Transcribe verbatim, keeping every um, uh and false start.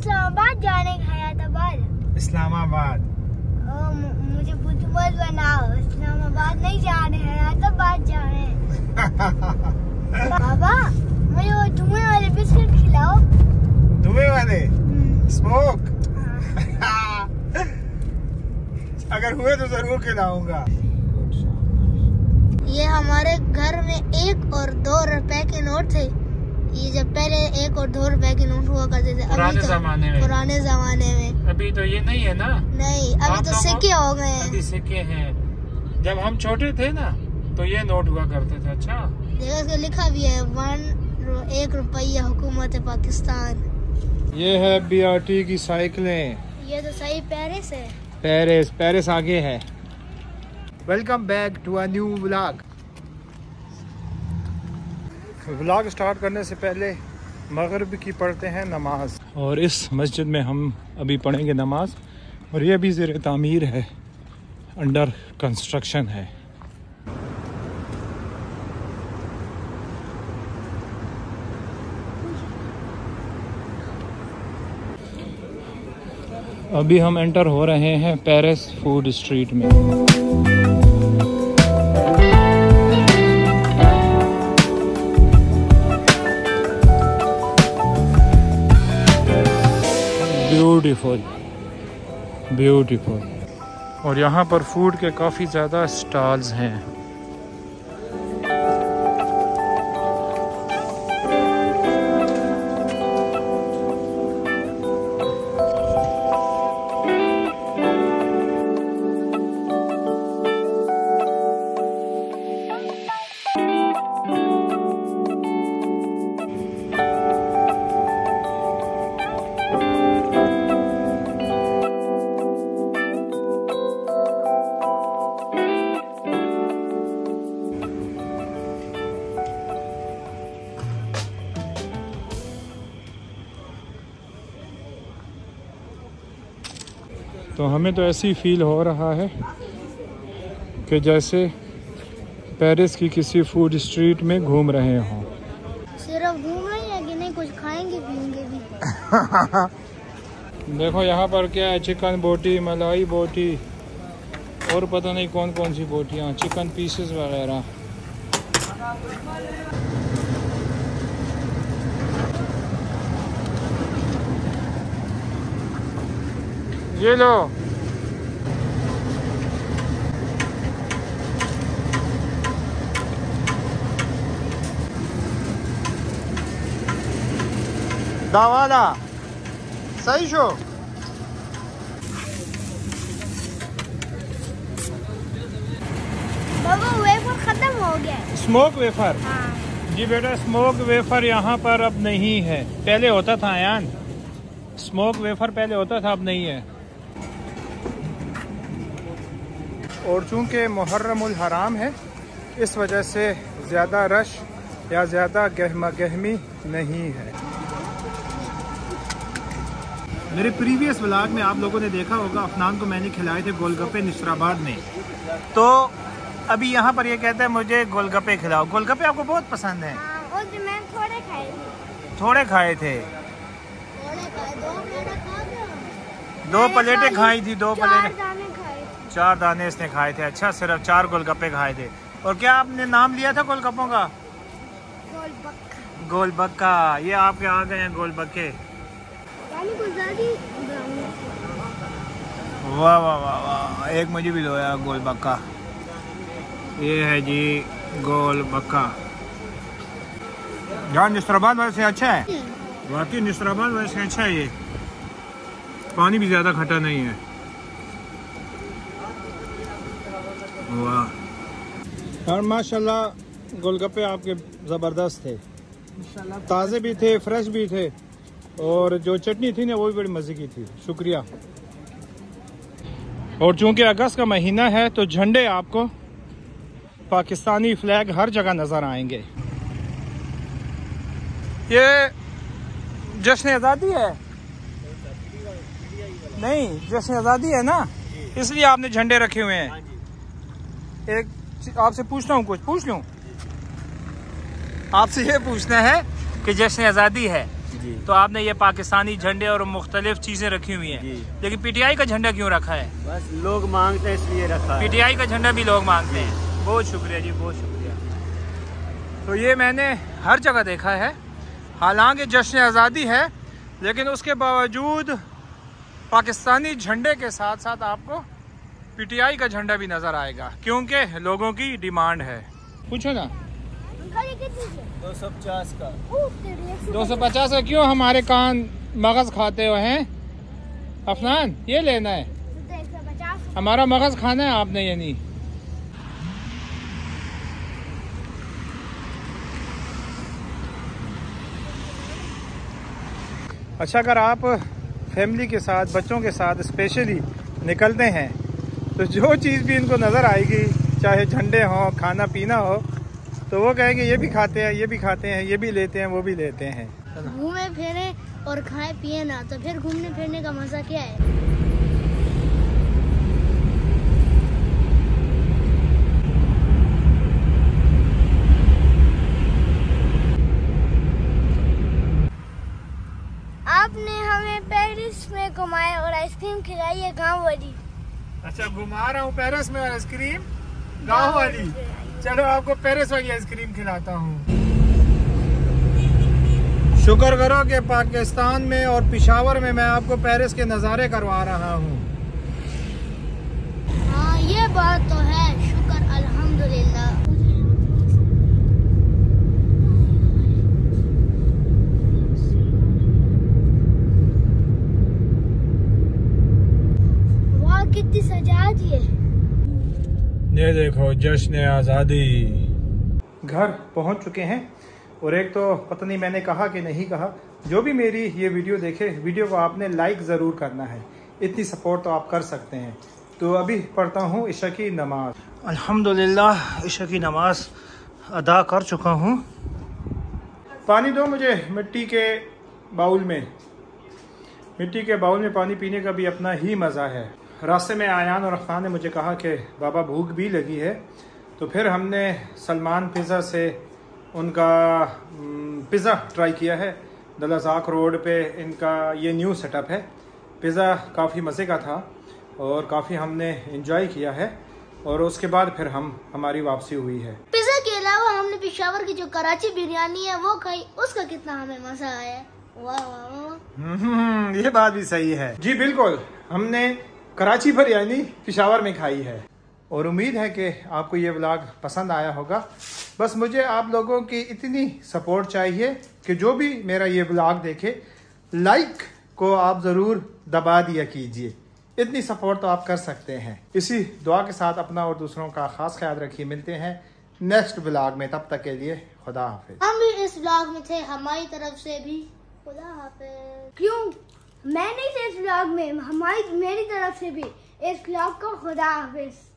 इस्लामाबाद जाने का हयाताबाद। इस्लामाबाद। मुझे बुद्धमत बनाओ, इस्लामाबाद नहीं जाने, हयाताबाद जाने। बाबा मुझे वो धुएं वाले बिस्किट खिलाओ। धुएं वाले? स्मोक? अगर हुए तो जरूर खिलाऊंगा। ये हमारे घर में एक और दो रुपए के नोट थे। ये जब पहले एक और दो रुपए के नोट हुआ करते थे, पुराने जमाने में। पुराने जमाने में। अभी तो ये नहीं है ना? नहीं, अभी तो सिक्के हो गए हैं। अभी सिक्के हैं। जब हम छोटे थे ना तो ये नोट हुआ करते थे। अच्छा, देखो इसको लिखा भी है वन एक रुपया हुकूमत पाकिस्तान। ये है बी आर टी की साइकिलें। ये तो सही पेरिस है। पेरिस पेरिस आगे है। Welcome back to a new vlog. Vlog start करने से पहले मगरिब की पढ़ते हैं नमाज, और इस मस्जिद में हम अभी पढ़ेंगे नमाज, और ये अभी ज़ेर तामीर है, अंडर कंस्ट्रक्शन है। अभी हम एंटर हो रहे हैं पेरिस फूड स्ट्रीट में। Beautiful beautiful. और यहाँ पर फूड के काफ़ी ज़्यादा स्टॉल्स हैं। तो हमें तो ऐसी फील हो रहा है कि जैसे पेरिस की किसी फूड स्ट्रीट में घूम रहे हों। सिर्फ घूम रहे हैं कि नहीं, कुछ खाएंगे पिएंगे भी। देखो यहाँ पर क्या है, चिकन बोटी, मलाई बोटी, और पता नहीं कौन कौन सी बोटियाँ, चिकन पीसेस वगैरह। ये लो। दावाला सही शो। बाबा वेफर खत्म हो गया। Smoke wafer? हाँ। जी बेटा, स्मोक वेफर यहाँ पर अब नहीं है। पहले होता था यान, स्मोक वेफर पहले होता था, अब नहीं है। और चूंकि मुहर्रमुल हराम है, इस वजह से ज़्यादा रश या ज़्यादा गहमा गहमी नहीं है। मेरे प्रीवियस व्लॉग में आप लोगों ने देखा होगा, अफनान को मैंने खिलाए थे गोलगप्पे निस्राबाद में। तो अभी यहाँ पर ये कहता है मुझे गोलगप्पे खिलाओ। गोलगप्पे आपको बहुत पसंद है? हाँ, और जो मैंने थोड़े खाए थे। थोड़े खाए थे? थोड़े खाए, दो प्लेटें खा गए। दो प्लेटें खाई थी, दो प्लेटें, दाने खाए थे। चार दाने इसने खाए थे। अच्छा, सिर्फ चार गोलगप्पे खाए थे। और क्या आपने नाम लिया था गोलगप्पों का? गोलबक्का। गोलबक्का। ये आपके आ गए हैं गोलबक्के। वाह वाह वाह वाह, एक मुझे भी दो यार गोलबक्का। ये है जी गोलबक्का। यार निस्राबाद वैसे अच्छा है, वाकई निस्राबाद वैसे अच्छा है। ये पानी भी ज़्यादा खट्टा नहीं है। वाह। और माशाल्लाह गोलगप्पे आपके ज़बरदस्त थे, ताज़े भी थे, फ्रेश भी थे, और जो चटनी थी ना वो भी बड़ी मज़े की थी। शुक्रिया। और चूंकि अगस्त का महीना है तो झंडे आपको, पाकिस्तानी फ्लैग हर जगह नज़र आएंगे। ये जश्न आज़ादी है? नहीं, जश्न आज़ादी है ना, इसलिए आपने झंडे रखे हुए हैं। एक आपसे पूछता हूँ, कुछ पूछ लूँ आपसे? ये पूछना है कि जश्न आज़ादी है जी। तो आपने ये पाकिस्तानी झंडे और मुख्तलिफ चीज़ें रखी हुई हैं, लेकिन पीटीआई का झंडा क्यों रखा है? बस लोग मांगते हैं इसलिए रखा है। पीटीआई का झंडा भी लोग मांगते हैं। बहुत शुक्रिया जी, बहुत शुक्रिया। तो ये मैंने हर जगह देखा है, हालांकि जश्न आज़ादी है लेकिन उसके बावजूद पाकिस्तानी झंडे के साथ साथ आपको पीटीआई का झंडा भी नज़र आएगा, क्योंकि लोगों की डिमांड है। पूछो ना। दो सौ पचास का। दो सौ पचास का क्यों? हमारे कान मगज़ खाते हुए हैं अफनान, ये लेना है? हमारा मगज़ खाना है आपने, यानी। अच्छा, अगर आप फैमिली के साथ, बच्चों के साथ स्पेशली निकलते हैं तो जो चीज़ भी इनको नज़र आएगी, चाहे झंडे हों, खाना पीना हो, तो वो कहेंगे ये भी खाते हैं, ये भी खाते हैं, ये भी लेते हैं, वो भी लेते हैं। घूमे फिरे और खाए पिए ना, तो फिर घूमने फिरने का मजा क्या है? आपने हमें पेरिस में घुमाया और आइसक्रीम खिलाई है गाँव वाली। अच्छा, घुमा रहा हूँ पेरिस में और आइसक्रीम गाँव वाली। चलो आपको पेरिस वाली आइसक्रीम खिलाता हूँ। शुक्र करो कि पाकिस्तान में और पेशावर में मैं आपको पेरिस के नज़ारे करवा रहा हूँ। हाँ, ये बात तो है, शुक्र अल्हम्दुलिल्लाह। वाह, कितनी सजा दी है। ये देखो, जश्न आज़ादी। घर पहुंच चुके हैं और एक तो पता नहीं मैंने कहा कि नहीं कहा, जो भी मेरी ये वीडियो देखे, वीडियो को आपने लाइक ज़रूर करना है, इतनी सपोर्ट तो आप कर सकते हैं। तो अभी पढ़ता हूँ इशा की नमाज। अल्हम्दुलिल्लाह इशा की नमाज अदा कर चुका हूँ। पानी दो मुझे मिट्टी के बाउल में। मिट्टी के बाउल में पानी पीने का भी अपना ही मज़ा है। रास्ते में आयान और अफनान ने मुझे कहा कि बाबा भूख भी लगी है, तो फिर हमने सलमान पिज़्ज़ा से उनका पिज़्ज़ा ट्राई किया है। दलाजाक रोड पे इनका ये न्यू सेटअप है। पिज़्ज़ा काफ़ी मज़े का था और काफ़ी हमने इंजॉय किया है, और उसके बाद फिर हम हमारी वापसी हुई है। पिज़्ज़ा के अलावा हमने पेशावर की जो कराची बिरयानी है वो खाई, उसका कितना हमें मज़ा आया। वाह वाह वाह, ये बात भी सही है जी। बिल्कुल, हमने कराची बिरयानी पेशावर में खाई है, और उम्मीद है कि आपको ये व्लॉग पसंद आया होगा। बस मुझे आप लोगों की इतनी सपोर्ट चाहिए कि जो भी मेरा ये व्लॉग देखे, लाइक को आप ज़रूर दबा दिया कीजिए। इतनी सपोर्ट तो आप कर सकते हैं। इसी दुआ के साथ अपना और दूसरों का खास ख्याल रखिए। मिलते हैं नेक्स्ट व्लॉग में, तब तक के लिए खुदा हाफिज। हम भी इस व्लॉग में थे, हमारी तरफ से भी खुदा हाफिज। क्यों मैं नहीं थे इस व्लॉग में, हमारी मेरी तरफ से भी इस व्लॉग को खुदा हाफिज।